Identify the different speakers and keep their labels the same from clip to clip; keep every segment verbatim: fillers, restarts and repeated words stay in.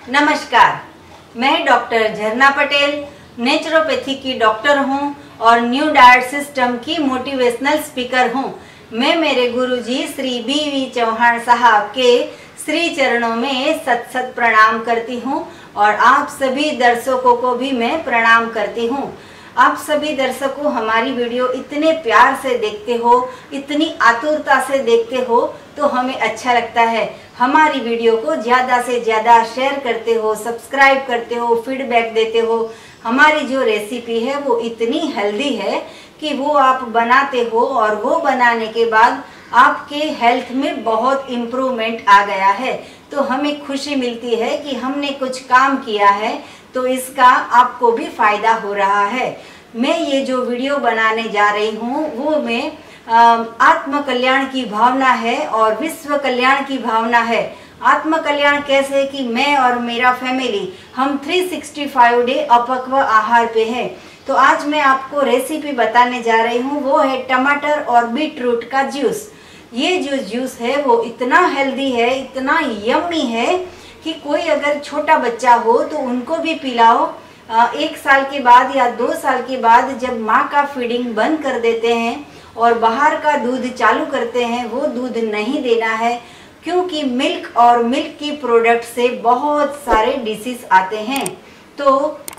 Speaker 1: नमस्कार, मैं डॉक्टर झरना पटेल नेचुरोपैथी की डॉक्टर हूं और न्यू डाइट सिस्टम की मोटिवेशनल स्पीकर हूं। मैं मेरे गुरुजी श्री बी वी चौहान साहब के श्री चरणों में सत सत प्रणाम करती हूं और आप सभी दर्शकों को भी मैं प्रणाम करती हूं। आप सभी दर्शकों हमारी वीडियो इतने प्यार से देखते हो, इतनी आतुरता से देखते हो तो हमें अच्छा लगता है। हमारी वीडियो को ज़्यादा से ज़्यादा शेयर करते हो, सब्सक्राइब करते हो, फीडबैक देते हो। हमारी जो रेसिपी है वो इतनी हेल्दी है कि वो आप बनाते हो और वो बनाने के बाद आपके हेल्थ में बहुत इम्प्रूवमेंट आ गया है, तो हमें खुशी मिलती है कि हमने कुछ काम किया है तो इसका आपको भी फायदा हो रहा है। मैं ये जो वीडियो बनाने जा रही हूँ वो मैं आत्म कल्याण की भावना है और विश्व कल्याण की भावना है। आत्म कल्याण कैसे कि मैं और मेरा फैमिली हम तीन सौ पैंसठ डे अपक्व आहार पे है। तो आज मैं आपको रेसिपी बताने जा रही हूँ, वो है टमाटर और बीट रूट का जूस। ये जो जूस है वो इतना हेल्दी है, इतना यम्मी है कि कोई अगर छोटा बच्चा हो तो उनको भी पिलाओ। एक साल के बाद या दो साल के बाद जब माँ का फीडिंग बंद कर देते हैं और बाहर का दूध चालू करते हैं, वो दूध नहीं देना है, क्योंकि मिल्क और मिल्क की प्रोडक्ट से बहुत सारे डिसीज आते हैं। तो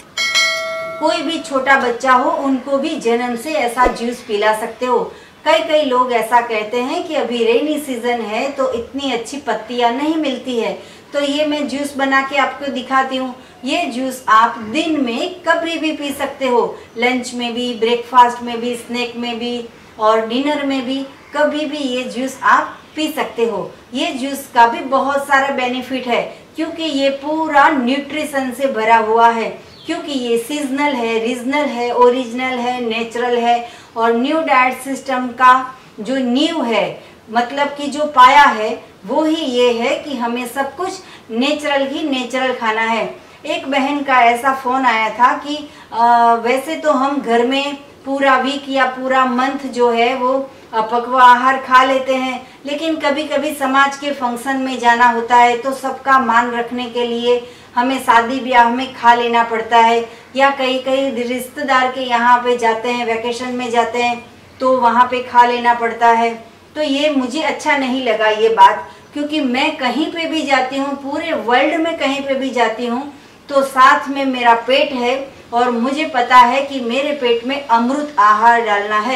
Speaker 1: कोई भी छोटा बच्चा हो उनको भी जन्म से ऐसा जूस पिला सकते हो। कई कई लोग ऐसा कहते हैं कि अभी रेनी सीजन है तो इतनी अच्छी पत्तियां नहीं मिलती है, तो ये मैं जूस बना के आपको दिखाती हूँ। ये जूस आप दिन में कभी भी पी सकते हो, लंच में भी, ब्रेकफास्ट में भी, स्नैक में भी और डिनर में भी, कभी भी ये जूस आप पी सकते हो। ये जूस का भी बहुत सारा बेनिफिट है क्योंकि ये पूरा न्यूट्रिशन से भरा हुआ है, क्योंकि ये सीजनल है, रीजनल है, ओरिजिनल है, नेचुरल है और न्यू डाइट सिस्टम का जो नींव है, मतलब कि जो पाया है वो ही ये है कि हमें सब कुछ नेचुरल ही नेचुरल खाना है। एक बहन का ऐसा फ़ोन आया था कि आ, वैसे तो हम घर में पूरा वीक या पूरा मंथ जो है वो पकवा आहार खा लेते हैं, लेकिन कभी कभी समाज के फंक्शन में जाना होता है तो सबका मान रखने के लिए हमें शादी ब्याह में खा लेना पड़ता है, या कई कई रिश्तेदार के यहाँ पे जाते हैं, वैकेशन में जाते हैं तो वहाँ पे खा लेना पड़ता है। तो ये मुझे अच्छा नहीं लगा ये बात, क्योंकि मैं कहीं पे भी जाती हूँ, पूरे वर्ल्ड में कहीं पे भी जाती हूँ तो साथ में मेरा पेट है और मुझे पता है कि मेरे पेट में अमृत आहार डालना है।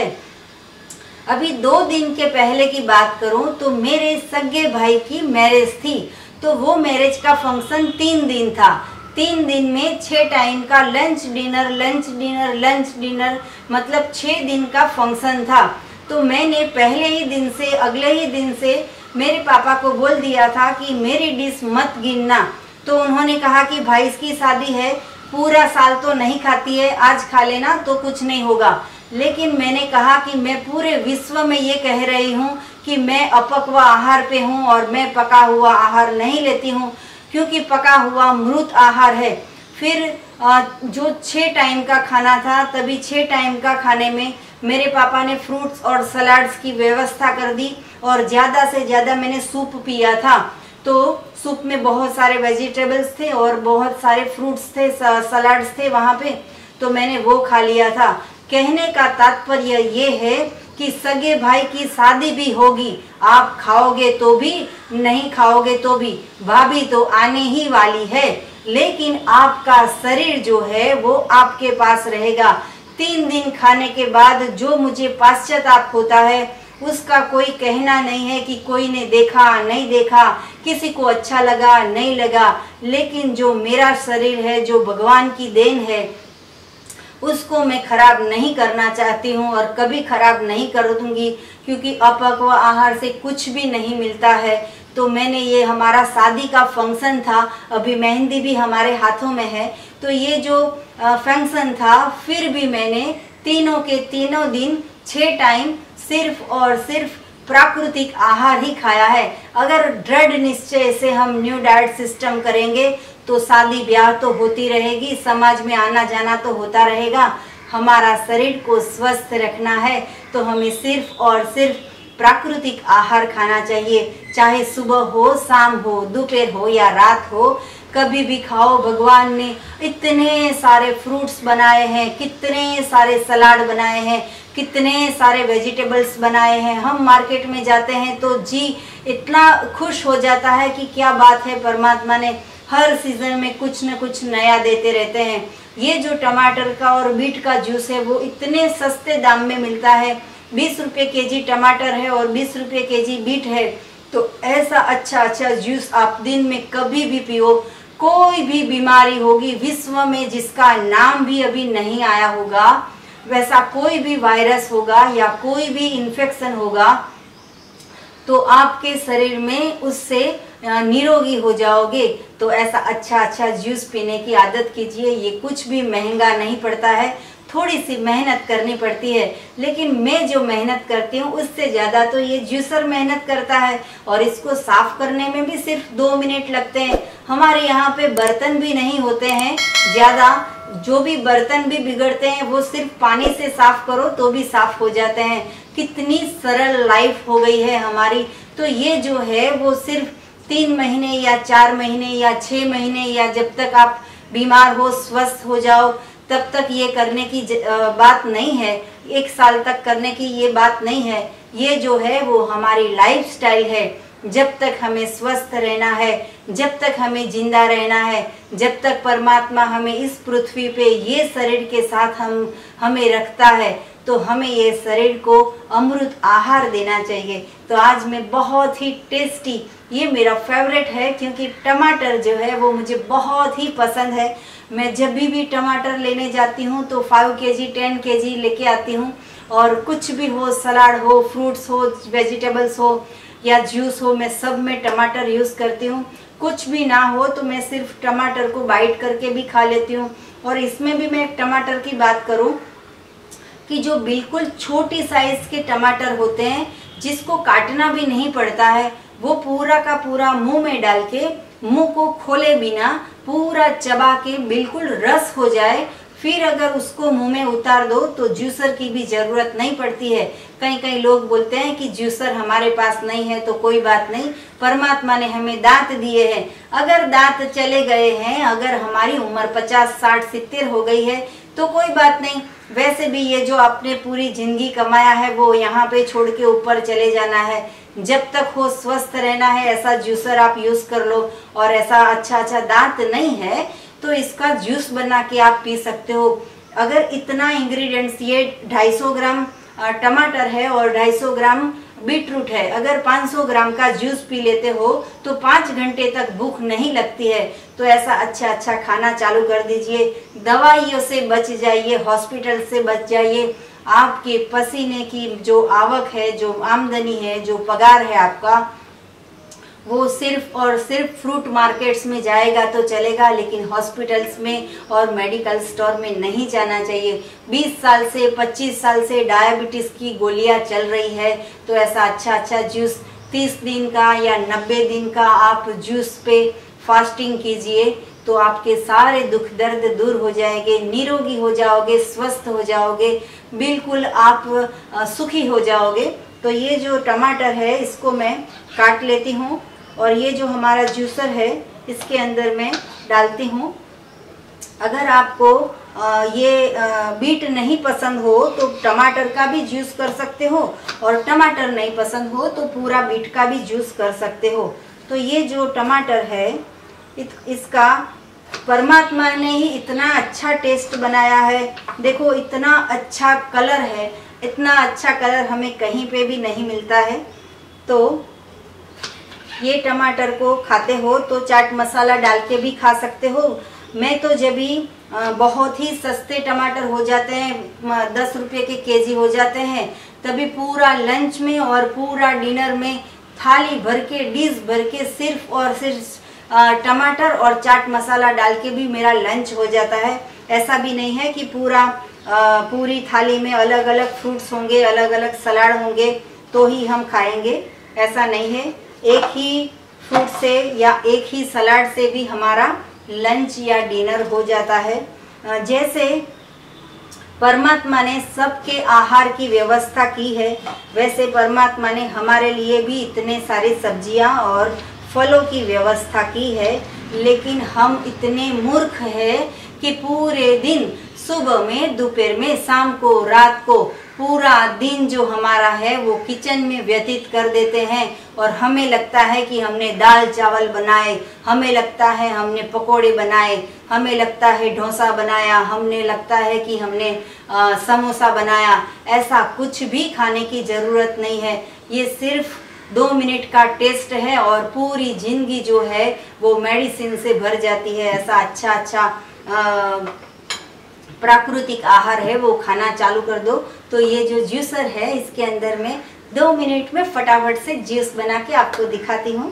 Speaker 1: अभी दो दिन के पहले की बात करूं तो मेरे सगे भाई की मैरिज थी, तो वो मैरिज का फंक्शन तीन दिन था। तीन दिन में छः टाइम का lunch dinner lunch dinner lunch dinner मतलब छः दिन का फंक्शन था। तो मैंने पहले ही दिन से, अगले ही दिन से मेरे पापा को बोल दिया था कि मेरी डिश मत गिनना। तो उन्होंने कहा कि भाई इसकी शादी है, पूरा साल तो नहीं खाती है, आज खा लेना तो कुछ नहीं होगा। लेकिन मैंने कहा कि मैं पूरे विश्व में ये कह रही हूँ कि मैं अपक्व आहार पे हूँ और मैं पका हुआ आहार नहीं लेती हूँ, क्योंकि पका हुआ मृत आहार है। फिर जो छः टाइम का खाना था, तभी छः टाइम का खाने में मेरे पापा ने फ्रूट्स और सलाड्स की व्यवस्था कर दी और ज़्यादा से ज़्यादा मैंने सूप पिया था। तो सूप में बहुत सारे वेजिटेबल्स थे और बहुत सारे फ्रूट्स थे, सलाड्स थे वहाँ पे, तो मैंने वो खा लिया था। कहने का तात्पर्य ये है कि सगे भाई की शादी भी होगी, आप खाओगे तो भी, नहीं खाओगे तो भी, भाभी तो आने ही वाली है, लेकिन आपका शरीर जो है वो आपके पास रहेगा। तीन दिन खाने के बाद जो मुझे पश्चाताप होता है उसका कोई कहना नहीं है कि कोई ने देखा नहीं देखा, किसी को अच्छा लगा नहीं लगा, लेकिन जो मेरा शरीर है, जो भगवान की देन है, उसको मैं खराब नहीं करना चाहती हूँ और कभी खराब नहीं कर दूंगी, क्योंकि अपक्व आहार से कुछ भी नहीं मिलता है। तो मैंने ये, हमारा शादी का फंक्शन था, अभी मेहंदी भी हमारे हाथों में है, तो ये जो फंक्शन था फिर भी मैंने तीनों के तीनों दिन छः टाइम सिर्फ और सिर्फ प्राकृतिक आहार ही खाया है। अगर दृढ़ निश्चय से हम न्यू डाइट सिस्टम करेंगे तो शादी ब्याह तो होती रहेगी, समाज में आना जाना तो होता रहेगा। हमारा शरीर को स्वस्थ रखना है तो हमें सिर्फ और सिर्फ प्राकृतिक आहार खाना चाहिए, चाहे सुबह हो, शाम हो, दोपहर हो या रात हो, कभी भी खाओ। भगवान ने इतने सारे फ्रूट्स बनाए हैं, कितने सारे सलाद बनाए हैं, कितने सारे वेजिटेबल्स बनाए हैं। हम मार्केट में जाते हैं तो जी इतना खुश हो जाता है कि क्या बात है, परमात्मा ने हर सीजन में कुछ न कुछ नया देते रहते हैं। ये जो टमाटर का और बीट का जूस है वो इतने सस्ते दाम में मिलता है। बीस रुपये के जी टमाटर है और बीस रुपये के जी बीट है। तो ऐसा अच्छा अच्छा जूस आप दिन में कभी भी पियो। कोई भी बीमारी होगी विश्व में जिसका नाम भी अभी नहीं आया होगा, वैसा कोई भी वायरस होगा या कोई भी इन्फेक्शन होगा, तो आपके शरीर में उससे निरोगी हो जाओगे। तो ऐसा अच्छा अच्छा जूस पीने की आदत कीजिए। ये कुछ भी महंगा नहीं पड़ता है, थोड़ी सी मेहनत करनी पड़ती है, लेकिन मैं जो मेहनत करती हूँ उससे ज़्यादा तो ये जूसर मेहनत करता है। और इसको साफ करने में भी सिर्फ दो मिनट लगते हैं। हमारे यहाँ पे बर्तन भी नहीं होते हैं ज़्यादा, जो भी बर्तन भी बिगड़ते हैं वो सिर्फ पानी से साफ करो तो भी साफ हो जाते हैं। कितनी सरल लाइफ हो गई है हमारी। तो ये जो है वो सिर्फ तीन महीने या चार महीने या छः महीने या जब तक आप बीमार हो, स्वस्थ हो जाओ, तब तक ये करने की बात नहीं है। एक साल तक करने की ये बात नहीं है। ये जो है वो हमारी लाइफस्टाइल है। जब तक हमें स्वस्थ रहना है, जब तक हमें जिंदा रहना है, जब तक परमात्मा हमें इस पृथ्वी पे ये शरीर के साथ हम हमें रखता है, तो हमें ये शरीर को अमृत आहार देना चाहिए। तो आज मैं बहुत ही टेस्टी, ये मेरा फेवरेट है क्योंकि टमाटर जो है वो मुझे बहुत ही पसंद है। मैं जब भी भी टमाटर लेने जाती हूँ तो फाइव के जी टेन के जी लेके आती हूँ। और कुछ भी हो, सलाद हो, फ्रूट्स हो, वेजिटेबल्स हो या जूस हो, मैं सब में टमाटर यूज़ करती हूँ। कुछ भी ना हो तो मैं सिर्फ टमाटर को बाइट करके भी खा लेती हूँ। और इसमें भी मैं एक टमाटर की बात करूँ कि जो बिल्कुल छोटी साइज़ के टमाटर होते हैं, जिसको काटना भी नहीं पड़ता है, वो पूरा का पूरा मुंह में डाल के, मुंह को खोले बिना पूरा चबा के बिल्कुल रस हो जाए, फिर अगर उसको मुंह में उतार दो तो जूसर की भी ज़रूरत नहीं पड़ती है। कई कई लोग बोलते हैं कि जूसर हमारे पास नहीं है, तो कोई बात नहीं, परमात्मा ने हमें दांत दिए हैं। अगर दांत चले गए हैं, अगर हमारी उम्र पचास साठ सित्तर हो गई है तो कोई बात नहीं। वैसे भी ये जो आपने पूरी जिंदगी कमाया है वो यहाँ पे छोड़ के ऊपर चले जाना है। जब तक हो स्वस्थ रहना है, ऐसा जूसर आप यूज़ कर लो। और ऐसा अच्छा अच्छा दांत नहीं है तो इसका जूस बना के आप पी सकते हो। अगर इतना इंग्रेडिएंट्स, ये दो सौ पचास ग्राम टमाटर है और दो सौ पचास ग्राम बीटरूट है, अगर पाँच सौ ग्राम का जूस पी लेते हो तो पाँच घंटे तक भूख नहीं लगती है। तो ऐसा अच्छा अच्छा खाना चालू कर दीजिए। दवाइयों से बच जाइए, हॉस्पिटल से बच जाइए। आपके पसीने की जो आवक है, जो आमदनी है, जो पगार है आपका, वो सिर्फ और सिर्फ फ्रूट मार्केट्स में जाएगा तो चलेगा, लेकिन हॉस्पिटल्स में और मेडिकल स्टोर में नहीं जाना चाहिए। बीस साल से पच्चीस साल से डायबिटीज़ की गोलियां चल रही है, तो ऐसा अच्छा अच्छा जूस तीस दिन का या नब्बे दिन का आप जूस पे फास्टिंग कीजिए, तो आपके सारे दुख दर्द दूर हो जाएंगे, निरोगी हो जाओगे, स्वस्थ हो जाओगे, बिल्कुल आप सुखी हो जाओगे। तो ये जो टमाटर है इसको मैं काट लेती हूँ और ये जो हमारा जूसर है इसके अंदर मैं डालती हूँ। अगर आपको ये बीट नहीं पसंद हो तो टमाटर का भी जूस कर सकते हो, और टमाटर नहीं पसंद हो तो पूरा बीट का भी जूस कर सकते हो। तो ये जो टमाटर है इसका परमात्मा ने ही इतना अच्छा टेस्ट बनाया है। देखो इतना अच्छा कलर है, इतना अच्छा कलर हमें कहीं पे भी नहीं मिलता है। तो ये टमाटर को खाते हो तो चाट मसाला डाल के भी खा सकते हो। मैं तो जब भी बहुत ही सस्ते टमाटर हो जाते हैं, दस रुपये के केजी हो जाते हैं, तभी पूरा लंच में और पूरा डिनर में थाली भर के, डिश भर के सिर्फ और सिर्फ टमाटर और चाट मसाला डाल के भी मेरा लंच हो जाता है। ऐसा भी नहीं है कि पूरा पूरी थाली में अलग अलग फ्रूट्स होंगे, अलग अलग सलाद होंगे तो ही हम खाएंगे, ऐसा नहीं है। एक ही फ्रूट से या एक ही सलाद से भी हमारा लंच या डिनर हो जाता है। जैसे परमात्मा ने सबके आहार की व्यवस्था की है, वैसे परमात्मा ने हमारे लिए भी इतने सारे सब्जियां और फलों की व्यवस्था की है। लेकिन हम इतने मूर्ख हैं कि पूरे दिन, सुबह में, दोपहर में, शाम को, रात को, पूरा दिन जो हमारा है वो किचन में व्यतीत कर देते हैं। और हमें लगता है कि हमने दाल चावल बनाए, हमें लगता है हमने पकोड़े बनाए, हमें लगता है डोसा बनाया, हमने लगता है कि हमने आ, समोसा बनाया। ऐसा कुछ भी खाने की ज़रूरत नहीं है। ये सिर्फ दो मिनट का टेस्ट है और पूरी जिंदगी जो है वो मेडिसिन से भर जाती है। ऐसा अच्छा अच्छा आ, प्राकृतिक आहार है वो खाना चालू कर दो। तो ये जो जूसर है इसके अंदर में दो मिनट में फटाफट से जूस बना के आपको दिखाती हूँ।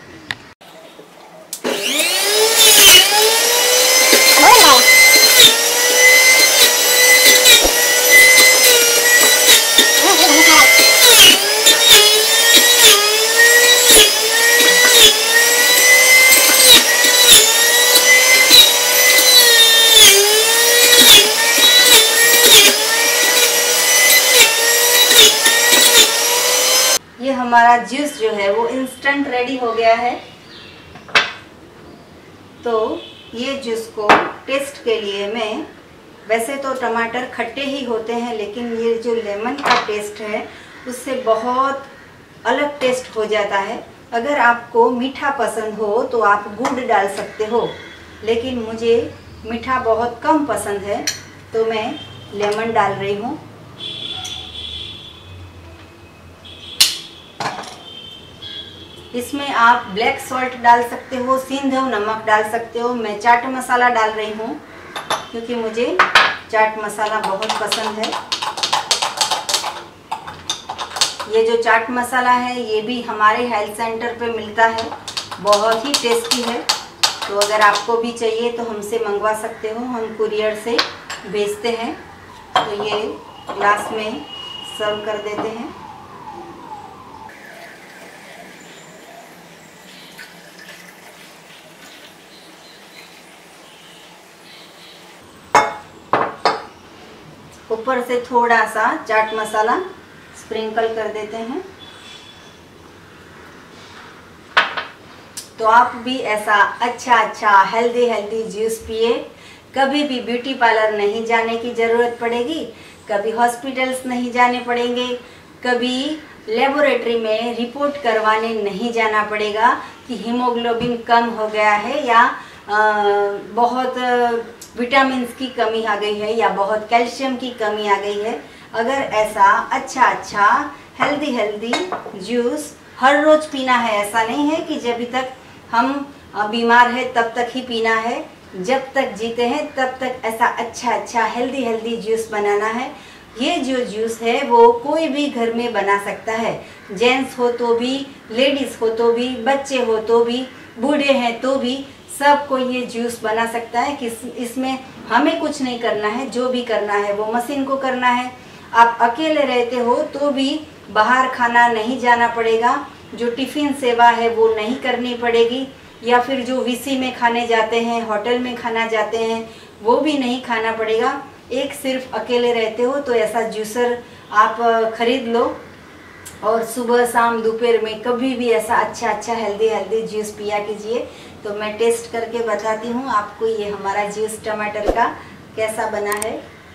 Speaker 1: ये हमारा जूस जो है वो इंस्टेंट रेडी हो गया है। तो ये जूस को टेस्ट के लिए मैं, वैसे तो टमाटर खट्टे ही होते हैं, लेकिन ये जो लेमन का टेस्ट है उससे बहुत अलग टेस्ट हो जाता है। अगर आपको मीठा पसंद हो तो आप गुड़ डाल सकते हो, लेकिन मुझे मीठा बहुत कम पसंद है तो मैं लेमन डाल रही हूँ। इसमें आप ब्लैक सॉल्ट डाल सकते हो, सिंधव नमक डाल सकते हो। मैं चाट मसाला डाल रही हूँ क्योंकि मुझे चाट मसाला बहुत पसंद है। ये जो चाट मसाला है ये भी हमारे हेल्थ सेंटर पे मिलता है, बहुत ही टेस्टी है। तो अगर आपको भी चाहिए तो हमसे मंगवा सकते हो, हम कुरियर से भेजते हैं। तो ये ग्लास में सर्व कर देते हैं। ऊपर से थोड़ा सा चाट मसाला स्प्रिंकल कर देते हैं। तो आप भी ऐसा अच्छा अच्छा हेल्दी हेल्दी जूस पिए। कभी भी ब्यूटी पार्लर नहीं जाने की ज़रूरत पड़ेगी, कभी हॉस्पिटल्स नहीं जाने पड़ेंगे, कभी लेबोरेटरी में रिपोर्ट करवाने नहीं जाना पड़ेगा कि हीमोग्लोबिन कम हो गया है या आ, बहुत विटामिन की कमी आ गई है या बहुत कैल्शियम की कमी आ गई है। अगर ऐसा अच्छा अच्छा हेल्दी हेल्दी जूस हर रोज़ पीना है, ऐसा नहीं है कि जब तक हम बीमार है तब तक ही पीना है, जब तक जीते हैं तब तक ऐसा अच्छा अच्छा हेल्दी हेल्दी जूस बनाना है। ये जो जूस है वो कोई भी घर में बना सकता है, जेंट्स हो तो भी, लेडीज़ हो तो भी, बच्चे हो तो भी, बूढ़े हैं तो भी, सबको ये जूस बना सकता है। कि इसमें हमें कुछ नहीं करना है, जो भी करना है वो मशीन को करना है। आप अकेले रहते हो तो भी बाहर खाना नहीं जाना पड़ेगा, जो टिफ़िन सेवा है वो नहीं करनी पड़ेगी, या फिर जो वीसी में खाने जाते हैं, होटल में खाना जाते हैं, वो भी नहीं खाना पड़ेगा। एक सिर्फ अकेले रहते हो तो ऐसा जूसर आप खरीद लो और सुबह शाम दोपहर में कभी भी ऐसा अच्छा अच्छा हेल्दी हेल्दी जूस पिया कीजिए। तो मैं टेस्ट करके बताती हूँ आपको ये हमारा जूस टमाटर का कैसा बना है।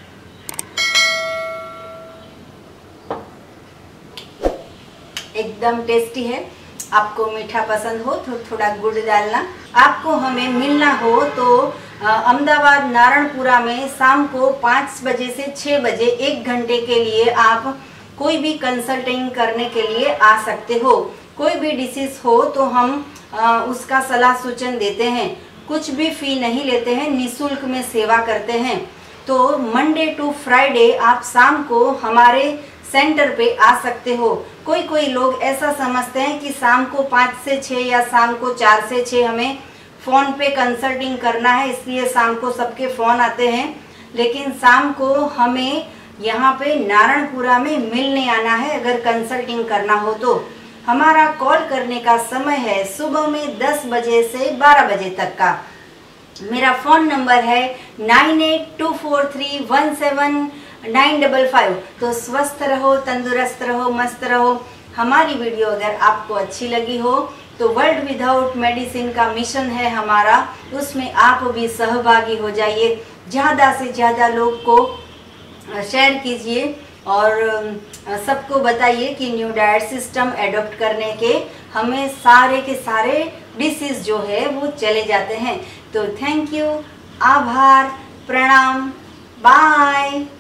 Speaker 1: एकदम टेस्टी है। आपको मीठा पसंद हो तो थोड़ा गुड़ डालना। आपको हमें मिलना हो तो अहमदाबाद नारायणपुरा में शाम को पाँच बजे से छः बजे एक घंटे के लिए आप कोई भी कंसल्टिंग करने के लिए आ सकते हो। कोई भी डिसीज हो तो हम आ, उसका सलाह सूचन देते हैं, कुछ भी फ़ी नहीं लेते हैं, निःशुल्क में सेवा करते हैं। तो मंडे टू फ्राइडे आप शाम को हमारे सेंटर पे आ सकते हो। कोई कोई लोग ऐसा समझते हैं कि शाम को पाँच से छः या शाम को चार से छः हमें फ़ोन पे कंसल्टिंग करना है, इसलिए शाम को सबके फ़ोन आते हैं। लेकिन शाम को हमें यहाँ पे नारायणपुरा में मिलने आना है अगर कंसल्टिंग करना हो तो। हमारा कॉल करने का समय है सुबह में दस बजे से बारह बजे तक का। मेरा फ़ोन नंबर है nine eight two four three one seven nine double five. तो स्वस्थ रहो, तंदुरुस्त रहो, मस्त रहो। हमारी वीडियो अगर आपको अच्छी लगी हो तो वर्ल्ड विदाउट मेडिसिन का मिशन है हमारा, उसमें आप भी सहभागी हो जाइए। ज़्यादा से ज़्यादा लोग को शेयर कीजिए और सबको बताइए कि न्यू डाइट सिस्टम एडॉप्ट करने के हमें सारे के सारे डिसीज़ जो है वो चले जाते हैं। तो थैंक यू, आभार, प्रणाम, बाय।